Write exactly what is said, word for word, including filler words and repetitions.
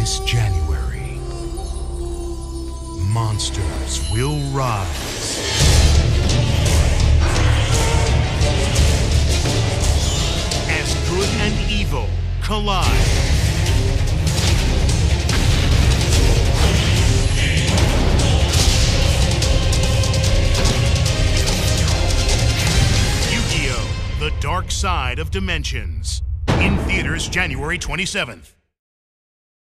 This January, monsters will rise. As good and evil collide. Yugioh, the Dark Side of Dimensions. In theaters January twenty-seventh.